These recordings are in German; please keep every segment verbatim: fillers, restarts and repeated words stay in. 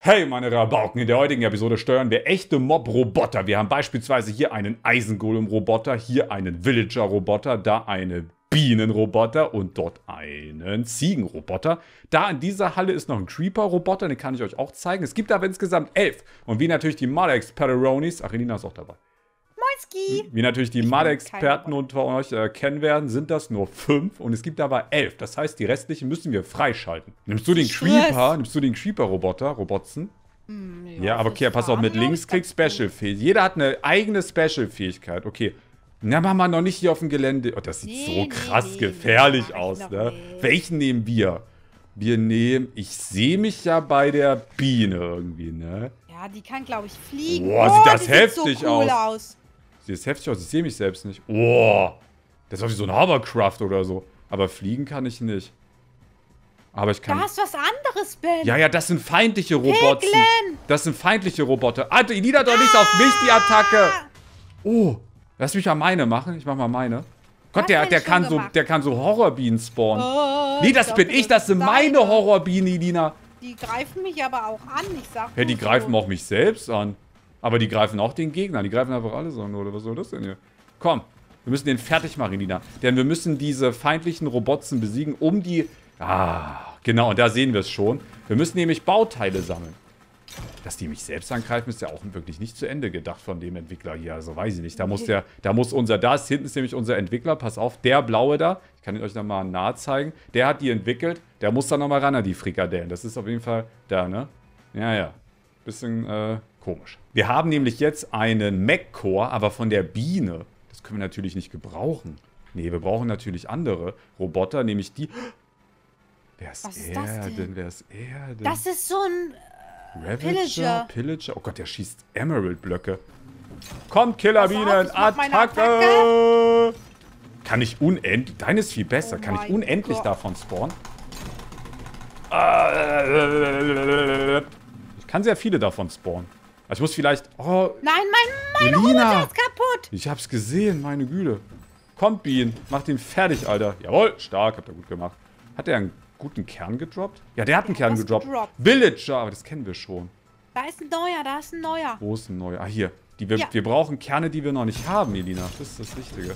Hey meine Rabauken, in der heutigen Episode steuern wir echte Mob-Roboter. Wir haben beispielsweise hier einen Eisengolem-Roboter, hier einen Villager-Roboter, da einen Bienenroboter und dort einen Ziegenroboter. Da in dieser Halle ist noch ein Creeper-Roboter, den kann ich euch auch zeigen. Es gibt aber insgesamt elf. Und wie natürlich die Mod-Experonis, ach, Elina ist auch dabei. Moinski! Wie natürlich die Mod-Experten unter euch äh, kennen werden, sind das nur fünf und es gibt aber elf. Das heißt, die restlichen müssen wir freischalten. Nimmst du den Stress. Creeper, nimmst du den Creeper-Roboter, Robotzen? Hm, Ja, aber okay, pass auf, mit Linksklick Special-Fähigkeit. Jeder hat eine eigene Special-Fähigkeit. Okay. Na, machen wir noch nicht hier auf dem Gelände. Oh, das sieht Nee, so nee, krass nee, gefährlich nee, aus, noch ne? nicht. Welchen nehmen wir? Wir nehmen, ich sehe mich ja bei der Biene irgendwie, ne? Ja, die kann, glaube ich, fliegen. Boah, sieht das die heftig sieht so cool aus. aus. Sieht das heftig aus, ich sehe mich selbst nicht. Oh, das ist auch wie so ein Hovercraft oder so. Aber fliegen kann ich nicht. Aber ich kann... Da hast du was anderes, Ben. Ja, ja, das sind feindliche Roboter. Piglin! Das sind feindliche Roboter. Alter, die niedert doch nicht auf mich, die Attacke. Oh, lass mich mal meine machen. Ich mach mal meine. Gott, Hast der, du der, schon kann so, gemacht? der kann so Horrorbienen spawnen. Oh, Nee, das ich bin dachte, ich. Das sind ist meine deine. Horrorbienen, Elina. Die greifen mich aber auch an, ich sag Ja, die nur greifen so. auch mich selbst an. Aber die greifen auch den Gegner. Die greifen einfach alles an, oder was soll das denn hier? Komm, wir müssen den fertig machen, Elina. Denn wir müssen diese feindlichen Robotzen besiegen, um die... Ah, genau, und da sehen wir es schon. Wir müssen nämlich Bauteile sammeln. Dass die mich selbst angreifen, ist ja auch wirklich nicht zu Ende gedacht von dem Entwickler hier. Also weiß ich nicht. Da muss der, da muss unser, da ist hinten ist nämlich unser Entwickler. Pass auf, der blaue da. Ich kann ihn euch nochmal nahe zeigen. Der hat die entwickelt. Der muss da nochmal ran an die Frikadellen. Das ist auf jeden Fall da, ne? Ja, ja. Bisschen, äh, komisch. Wir haben nämlich jetzt einen Mech-Core, aber von der Biene. Das können wir natürlich nicht gebrauchen. Nee, wir brauchen natürlich andere Roboter, nämlich die... Wer ist Was ist er das denn? denn? Wer ist er denn? Das ist so ein... Ravager? Pillager. Pillager? Oh Gott, der schießt Emerald-Blöcke. Kommt, Killerbienen, Pass auf, ich mach meine Attacke! Kann ich unendlich... Deine ist viel besser. Oh Kann ich mein unendlich Gott. davon spawnen? Ich kann sehr viele davon spawnen. Also ich muss vielleicht... Oh, Nein, mein, mein Elina. Roboter ist kaputt. ich hab's gesehen, meine Güte. Kommt, Bienen. Mach den fertig, Alter. Jawohl, stark, habt ihr gut gemacht. Hat er einen guten Kern gedroppt? Ja, der hat einen Kern was gedroppt. gedroppt. Villager, aber das kennen wir schon. Da ist ein neuer, da ist ein neuer. Wo ist ein neuer? Ah, hier. Die wir, Ja. wir brauchen Kerne, die wir noch nicht haben, Elina. Das ist das Wichtige.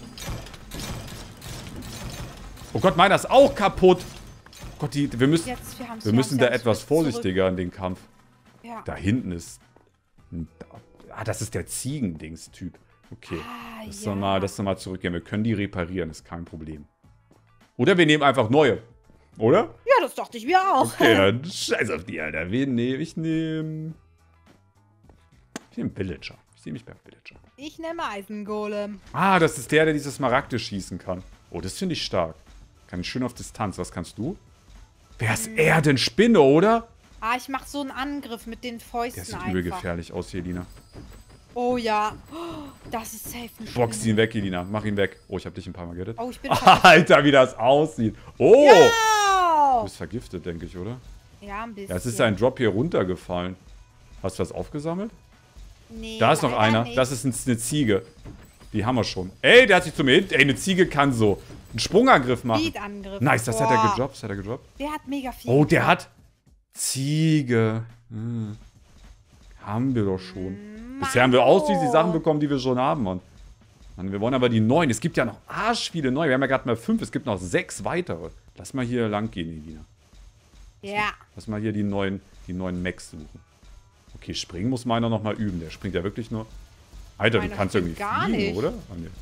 Oh Gott, meiner ist auch kaputt. Gott, die, wir müssen, Jetzt, wir haben's, wir wir müssen haben's, da wir haben's. etwas Zurück. vorsichtiger in den Kampf. Ja. Da hinten ist... ein- Ah, das ist der Ziegendings-Typ. Okay. Ah, Lass ja. doch mal, lass doch mal zurückgehen. Wir können die reparieren, ist kein Problem. Oder wir nehmen einfach neue. Oder? Ja, das dachte ich mir auch. Okay, dann scheiß auf die, Alter. Wen nehme ich? Nehme... Ich nehme Villager. Ich sehe mich beim Villager. Ich nehme Eisengolem. Ah, das ist der, der diese Smaragde schießen kann. Oh, das finde ich stark. Kann ich schön auf Distanz. Was kannst du? Wer ist er denn? Spinne, oder? Ah, ich mach so einen Angriff mit den Fäusten Der sieht einfach. übel gefährlich aus, hier, Elina. Oh ja. Oh, das ist safe ein Box Spinne. ihn weg, Elina. Mach ihn weg. Oh, ich habe dich ein paar Mal gerettet. Oh, ich bin Alter, wie das aussieht. Oh! Du Ja! bist vergiftet, denke ich, oder? Ja, ein bisschen. Ja, es ist ein Drop hier runtergefallen. Hast du was aufgesammelt? Nee, Da ist noch leider einer. nicht. Das ist ein- eine Ziege. Die haben wir schon. Ey, der hat sich zu mir hin. Ey, eine Ziege kann so einen Sprungangriff machen. Speed-Angriff. Nice, das hat er Boah. gedroppt. Das hat er gedroppt. Der hat mega viel. Oh, der hat Ziege. Hm. Haben wir doch schon. Bisher haben wir ausschließlich die Sachen bekommen, die wir schon haben, Mann. Mann, wir wollen aber die neuen. Es gibt ja noch arsch viele neue. Wir haben ja gerade mal fünf. Es gibt noch sechs weitere. Lass mal hier lang gehen, Elina. Ja. Lass mal hier die neuen, die neuen Mechs suchen. Okay, springen muss meiner noch mal üben. Der springt ja wirklich nur... Alter, du Meiner kannst springt irgendwie gar fliegen, nicht. oder? Ah, nee.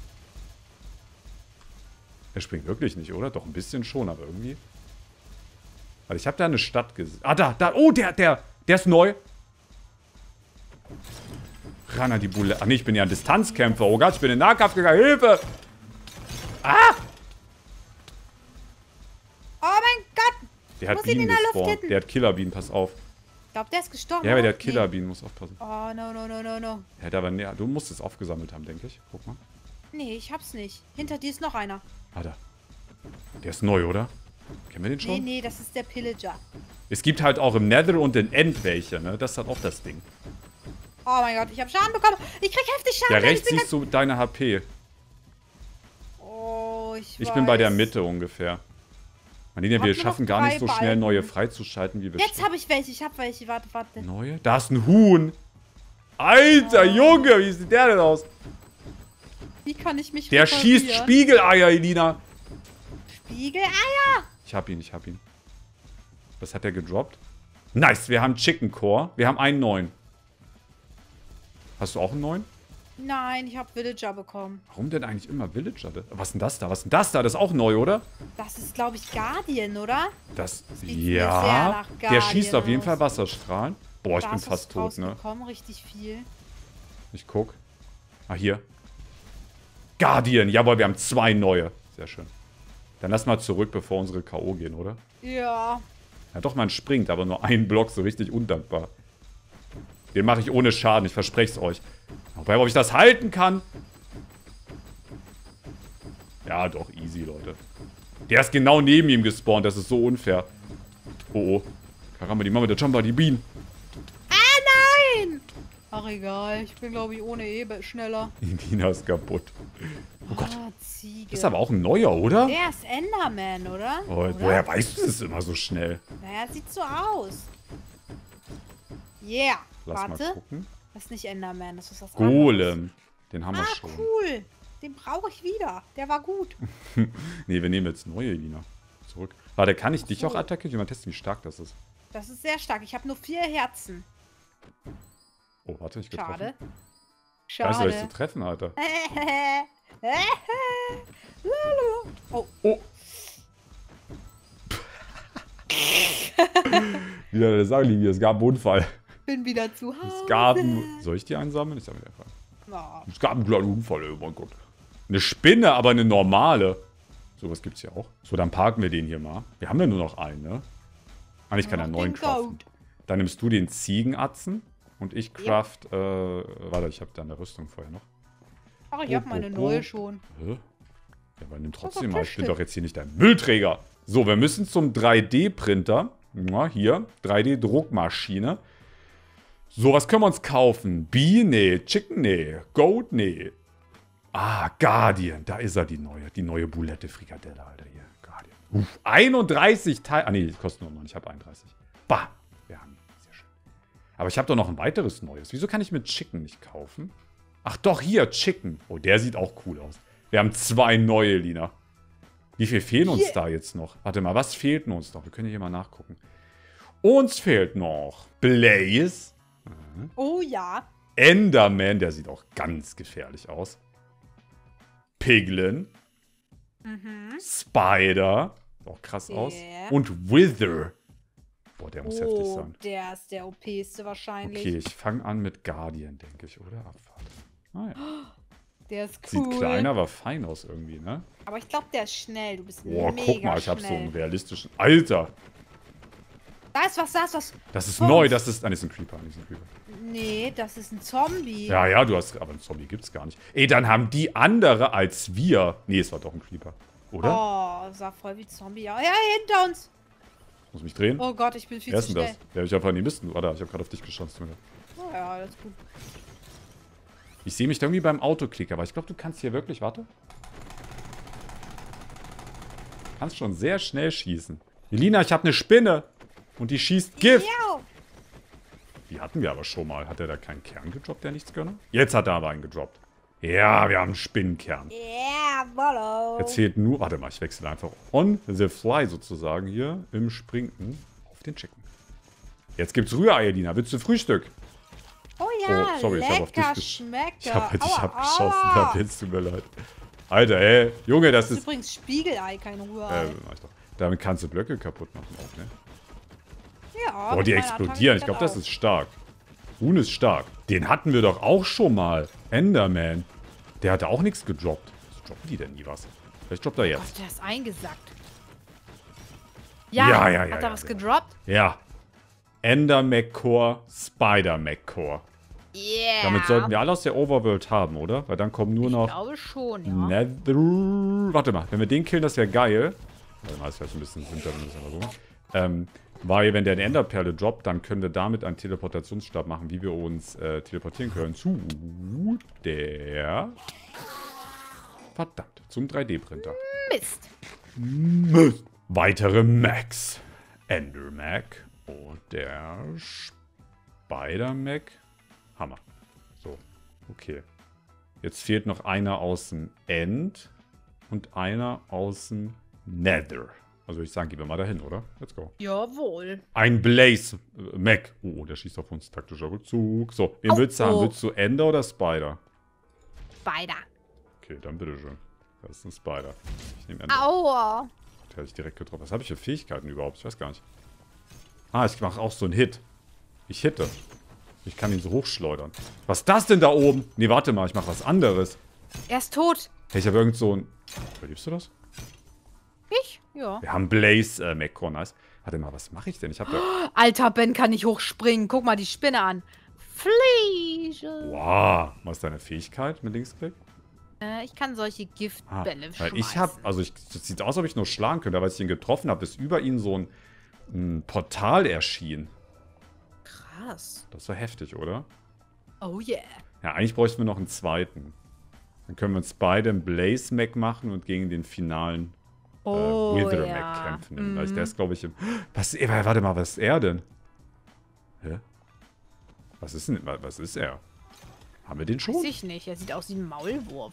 Er springt wirklich nicht, oder? Doch, ein bisschen schon, aber irgendwie... Also ich habe da eine Stadt gesehen. Ah, da, da. Oh, der, der, der ist neu. Ran an die Bulle. Ach nee, ich bin ja ein Distanzkämpfer. Oh Gott, ich bin in den Nahkampf gegangen. Hilfe! Ah! Oh mein Gott. Der hat Muss ihn Bienen in der Luft gespawnt. hitten. Der hat Killerbienen, pass auf. Ich glaube, der ist gestorben. Ja, aber der oder? hat Killerbienen, muss aufpassen. Nee. Oh, no, no, no, no, no. Er hat aber, nee, du musst es aufgesammelt haben, denke ich. Guck mal. Nee, ich hab's nicht. Hinter dir ist noch einer. Ah, da. Der ist neu, oder? Kennen wir den schon? Nee, nee, das ist der Pillager. Es gibt halt auch im Nether und in End welche, ne? Das ist halt auch das Ding. Oh mein Gott, ich hab Schaden bekommen. Ich krieg heftig Schaden. Ja, wenn rechts ich bin siehst du deine H P. Oh, ich Ich bin bei der weiß. Mitte ungefähr. Marlene, Hab wir nur schaffen noch gar nicht drei so schnell Balken. neue freizuschalten, wie wir Jetzt habe ich welche, ich habe welche. Warte, warte. Neue? Da ist ein Huhn. Alter, Oh. Junge, wie sieht der denn aus? Wie kann ich mich Der reparieren? schießt Spiegeleier, Elina. Spiegeleier. Ich hab ihn, ich hab ihn. Was hat der gedroppt? Nice, wir haben Chicken Core. Wir haben einen neuen. Hast du auch einen neuen? Nein, ich habe Villager bekommen. Warum denn eigentlich immer Villager? Was ist denn das da? Was ist denn das da? Das ist auch neu, oder? Das ist, glaube ich, Guardian, oder? Das, sieht mir sehr ja. nach Der Guardian schießt auf jeden aus. Fall Wasserstrahlen. Boah, ich Da bin ist fast was tot, ne? rausgekommen, richtig viel. Ich guck. Ah, hier. Guardian. Jawohl, wir haben zwei neue. Sehr schön. Dann lass mal zurück, bevor unsere K O gehen, oder? Ja. Ja, doch, man springt, aber nur einen Block, so richtig undankbar. Den mache ich ohne Schaden, ich verspreche es euch. Wobei, ob ich das halten kann? Ja, doch, easy, Leute. Der ist genau neben ihm gespawnt, das ist so unfair. Oh, oh. Karamba, die Mama, der Jumper, die Bienen. Ah, nein! Ach, egal. Ich bin, glaube ich, ohne Ebe schneller. Dina ist kaputt. Oh Gott. Ah, Ziege. Das ist aber auch ein neuer, oder? Der ist Enderman, oder? Oh, oder? woher weißt du das immer so schnell? Naja, sieht so aus. Yeah. Lass mal Warte. gucken. Das ist nicht Enderman, das ist was anderes. Golem. Den haben wir Ah, schon. cool. Den brauche ich wieder. Der war gut. Nee, wir nehmen jetzt neue, Lina. Zurück. Warte, kann ich dich so. auch attackieren? Ich will mal testen, wie stark das ist. Das ist sehr stark. Ich habe nur vier Herzen. Oh, warte, ich getroffen. Schade. Schade. Weißt du, was ich Schade. zu treffen, Alter? Oh, Oh. Wieder eine Sache, Linie. Es gab einen Unfall. bin wieder zu Hause. Es gab einen... Soll ich die einsammeln? Ich sammle die einfach. Ja. Es gab einen kleinen Unfall, oh mein Gott. Eine Spinne, aber eine normale. Sowas gibt's ja auch. So, dann parken wir den hier mal. Wir haben ja nur noch einen, ne? Eigentlich kann er einen Noch neuen den craften. Goat. Dann nimmst du den Ziegenatzen und ich craft, äh, warte, ich habe da eine Rüstung vorher noch. Ach, ich Oh, habe meine oh, oh. neue schon. Hä? Ja, aber nimm doch trotzdem mal. Ich bin Tischchen. doch jetzt hier nicht dein Müllträger. So, wir müssen zum drei D-Printer. Ja, hier, drei D-Druckmaschine. So, was können wir uns kaufen? Bee? Nee. Chicken? Nee. Goat? Nee. Ah, Guardian. Da ist er, die neue. Die neue Boulette Frikadelle, Alter. Hier, Guardian. Uff, einunddreißig Teile. Ah, nee, die kosten nur noch. Ich habe einunddreißig. Bah. Wir haben ihn. Sehr schön. Aber ich habe doch noch ein weiteres neues. Wieso kann ich mit Chicken nicht kaufen? Ach doch, hier, Chicken. Oh, der sieht auch cool aus. Wir haben zwei neue, Lina. Wie viel fehlen uns Hier. da jetzt noch? Warte mal, was fehlt denn uns noch? Wir können hier mal nachgucken. Uns fehlt noch Blaze. Oh ja. Enderman, der sieht auch ganz gefährlich aus. Piglin. Spider. Sieht auch krass aus. Yeah. Und Wither. Boah, der muss heftig Oh, sein. der ist der O P-ste wahrscheinlich. Okay, ich fange an mit Guardian, denke ich, oder? Abfahrt. Ah, ja. Der ist Sieht cool. kleiner, aber fein aus irgendwie, ne? Aber ich glaube, der ist schnell. Du bist Boah, mega guck mal, ich habe so schnell. einen realistischen... Alter! Da ist was, da ist was. Das ist Vor neu, uns. das ist... Ah, das ist ein Creeper, nicht ein Creeper. Nee, das ist ein Zombie. Ja, ja, du hast... Aber einen Zombie gibt's gar nicht. Ey, dann haben die andere als wir... Nee, es war doch ein Creeper. Oder? Oh, sah voll wie Zombie aus. Ja, hinter uns. Muss mich drehen? Oh Gott, ich bin viel Wer ist zu denn schnell. das? Der hab ich einfach nie wissen. Warte, ich habe gerade auf dich geschossen. tut mir leid. Oh, ja, alles gut. Ich sehe mich da irgendwie beim Autoklick, aber ich glaube, du kannst hier wirklich... Warte. Kannst schon sehr schnell schießen. Elina, ich habe eine Spinne. Und die schießt Gift. Ja. Die hatten wir aber schon mal. Hat er da keinen Kern gedroppt, der nichts gönne? Jetzt hat er aber einen gedroppt. Ja, wir haben einen Spinnenkern. Yeah, Bollo. Jetzt fehlt nur... Warte mal, ich wechsle einfach on the fly sozusagen hier im Springen auf den Chicken. Jetzt gibt's Rührei, Elina. Willst du Frühstück? Oh ja, Oh, sorry, ich hab auf dich lecker gesch- schmeckt. Ich habe dich Aua, abgeschossen. aua. Da jetzt tut mir leid. Alter, ey. Junge, das Das ist ist... übrigens Spiegelei, kein Rührei. Äh, mach ich doch. Damit kannst du Blöcke kaputt machen auch, ne? ja, Boah, mit die meiner explodieren. Ich Attacke glaube, das auch. ist stark. Huhn ist stark. Den hatten wir doch auch schon mal. Enderman. Der hatte auch nichts gedroppt. Was droppen die denn nie was? Vielleicht droppt er Gott, jetzt. der ist eingesackt. Ja, Ja, ja, ja, hat ja, er was ja. gedroppt? Ja. Ender McCore, Spider McCore. Yeah. Damit sollten wir alle aus der Overworld haben, oder? Weil dann kommen nur Ich noch glaube schon, ja. Nether... Warte mal, wenn wir den killen, das wäre geil. Warte mal, das wäre so ein bisschen hinter, wenn wir das einfach so. Ähm, weil, wenn der eine Enderperle droppt, dann können wir damit einen Teleportationsstab machen, wie wir uns äh, teleportieren können zu der... Verdammt, zum drei D-Printer. Mist. Mist. Weitere Macs. Ender Mac. Und der Spider Mac. Hammer. So, okay. Jetzt fehlt noch einer aus dem End und einer aus dem Nether. Also ich sage, gehen wir mal dahin, oder? Let's go. Jawohl. Ein Blaze äh, Mac. Oh, der schießt auf uns. Taktischer Rückzug. So, wen Oh, willst du haben? oh. Willst du Ender oder Spider? Spider. Okay, dann bitteschön. Das ist ein Spider. Ich nehme Ender. Aua. Der hätte ich direkt getroffen. Was habe ich für Fähigkeiten überhaupt? Ich weiß gar nicht. Ah, ich mache auch so einen Hit. Ich hitte. Ich kann ihn so hochschleudern. Was ist das denn da oben? Nee, warte mal, ich mache was anderes. Er ist tot. Hey, ich habe irgend so ein... Überlebst du das? Ich? Ja. Wir haben Blaze äh, Macron. Nice. Warte mal, was mache ich denn? Ich habe da... Alter, Ben kann nicht hochspringen. Guck mal die Spinne an. Fliege. Wow. Was ist deine Fähigkeit mit Linksklick? Äh, ich kann solche Ah, Giftbälle weil schmeißen. ich habe... Also, ich, das sieht aus, als ob ich nur schlagen könnte. Aber als ich ihn getroffen habe, ist über ihn so ein, ein Portal erschienen. Krass. Das war heftig, oder? Oh yeah. Ja, eigentlich bräuchten wir noch einen zweiten. Dann können wir uns beide einen Blaze Mac machen und gegen den finalen äh, Oh Wither ja. Mac kämpfen. Mhm. Weil der ist, glaube ich, im... Was, ey, warte mal, was ist er denn? Hä? Was ist denn... Was ist er? Haben wir den schon? Weiß ich nicht. Er sieht aus wie ein Maulwurf.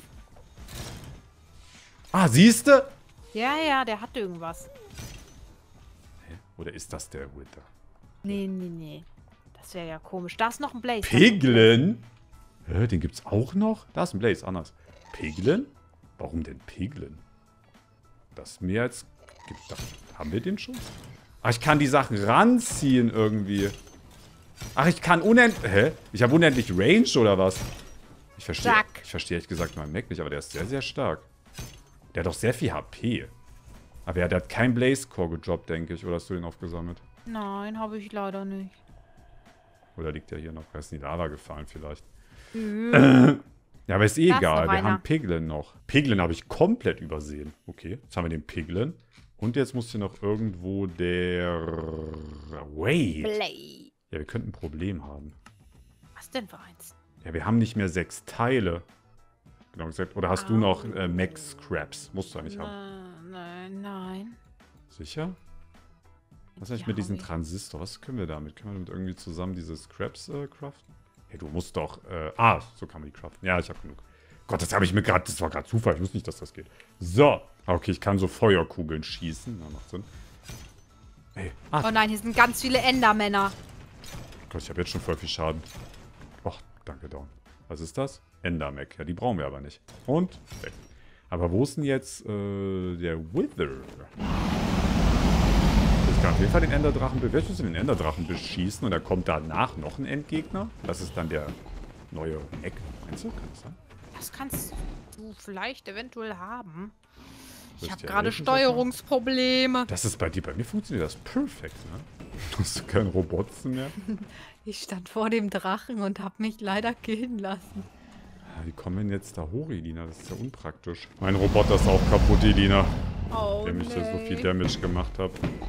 Ah, siehste? Ja, ja, der hat irgendwas. Hä? Oder ist das der Wither? Nee, nee, nee. Das wäre ja komisch. Da ist noch ein Blaze. Piglin? Hä, den gibt's auch noch? Da ist ein Blaze, anders. Piglin? Warum denn Piglin? Das mir jetzt... Gibt, da, haben wir den schon? Ach, ich kann die Sachen ranziehen irgendwie. Ach, ich kann unendlich... Hä? Ich habe unendlich Range oder was? Ich verstehe... Zack. Ich verstehe ehrlich gesagt meinen Mac nicht, aber der ist sehr, sehr stark. Der hat doch sehr viel H P. Aber ja, der hat kein Blaze Core gedroppt, denke ich. Oder hast du den aufgesammelt? Nein, habe ich leider nicht. Oder liegt der hier noch? Da ist in die Lava gefallen vielleicht. Mhm. Ja, aber ist eh Da ist egal. noch Wir einer. haben Piglin noch. Piglin habe ich komplett übersehen. Okay, jetzt haben wir den Piglin. Und jetzt muss hier noch irgendwo der... Wait. Blade. Ja, wir könnten ein Problem haben. Was denn für eins? Ja, wir haben nicht mehr sechs Teile. Genau gesagt. Oder hast du noch äh, Max Scraps? Musst du eigentlich haben. Nein, nein, nein. Sicher? Was ist eigentlich Ja, mit diesem hab ich. Transistor? Was können wir damit? Können wir damit irgendwie zusammen diese Scraps äh, craften? Hey, du musst doch... Äh, ah, so kann man die craften. Ja, ich habe genug. Gott, das habe ich mir gerade... Das war gerade Zufall. Ich wusste nicht, dass das geht. So. Okay, ich kann so Feuerkugeln schießen. Ja, macht Sinn. Hey. Ah, Oh nein, hier sind ganz viele Endermänner. Gott, ich habe jetzt schon voll viel Schaden. Och, danke, Dawn. Was ist das? Endermac. Ja, die brauchen wir aber nicht. Und weg. Aber wo ist denn jetzt äh, der Wither? Ich kann auf jeden Fall den Enderdrachen... Wer muss den Enderdrachen beschießen und da kommt danach noch ein Endgegner? Das ist dann der neue Mac. Meinst du? Kann das sein? Das kannst du vielleicht eventuell haben. Soll Ich habe dir gerade helfen, sag mal? Steuerungsprobleme. Das ist bei dir. Bei mir funktioniert das perfekt, ne? Du hast keinen Robotzen mehr. Ich stand vor dem Drachen und habe mich leider killen lassen. Ja, wie kommen wir denn jetzt da hoch, Elina? Das ist ja unpraktisch. Mein Roboter ist auch kaputt, Elina. Oh Dem ich da so viel nee. Damage gemacht habe.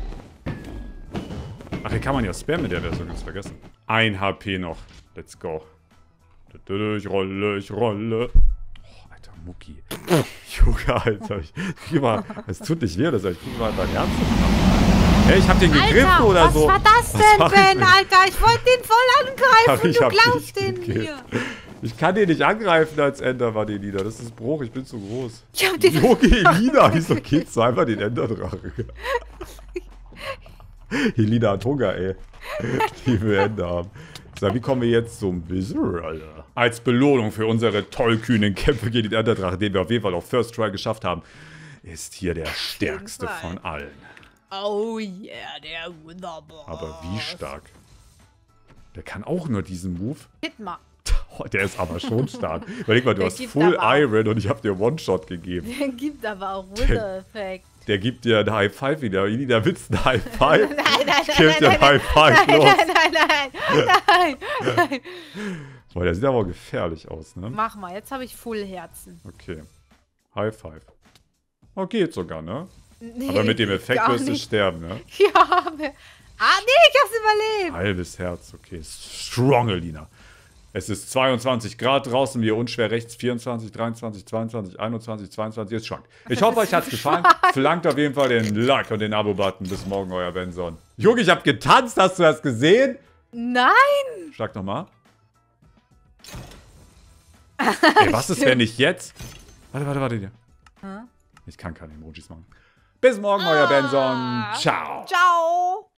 Ach, hier kann man ja spammen mit der Version, ganz vergessen. Ein H P noch. Let's go. Ich rolle, ich rolle. Oh, alter Mucki. Junge, Alter. Ich krieg mal, es tut nicht weh, oder so. Ich krieg mal dein Herz. Hey, ich hab den gegriffen Alter, oder was so. war das denn, mach ich Ben? denn? Alter, ich wollte den voll Ach, angreifen. ich Du hab klaust dich den gekillt. mir. Ich kann den nicht angreifen als Endermann, Elina. Das ist Bruch, ich bin zu groß. Ich hab den Junge, Elina, wieso killst du einfach den Enderdrache? Elina hat Hunger, ey. Die wir Ender haben. So, wie kommen wir jetzt zum Wizard, Alter? Als Belohnung für unsere tollkühnen Kämpfe gegen den Enderdrache, den wir auf jeden Fall auf First Try geschafft haben, ist hier der stärkste Fall. von allen. Oh yeah, der Witherboss. Aber wie stark? Der kann auch nur diesen Move. Hit mal. Oh, der ist aber schon stark. Überleg mal, du Der hast gibt Full aber auch- Iron und ich habe dir One-Shot gegeben. Der gibt aber auch Wither-Effekt. Der gibt dir einen High Five wieder. Elina, willst du einen High Five? Nein, nein, nein, Ich geb nein, dir einen nein, High Five, nein, los. nein, nein, nein, nein, nein. Boah, der sieht aber auch gefährlich aus, ne? Mach mal, jetzt habe ich Full Herzen. Okay. High Five. Oh, geht sogar, ne? Nee, Aber mit dem Effekt gar wirst du nicht. sterben, ne? Ja, aber- ah nee, ich hab's überlebt. Halbes Herz, okay. Strong, Elina. Es ist zweiundzwanzig Grad draußen, wie unschwer rechts, vierundzwanzig, dreiundzwanzig, zweiundzwanzig, einundzwanzig, zweiundzwanzig, jetzt schwankt. Ich hoffe, euch hat's gefallen. Flankt auf jeden Fall den Like und den Abo-Button. Bis morgen, euer Benson. Junge, ich hab getanzt, hast du das gesehen? Nein! Schlag nochmal. Ey, was ist, wenn ich jetzt... Warte, warte, warte. Hm? Ich kann keine Emojis machen. Bis morgen, euer Benson. Ciao. Ciao!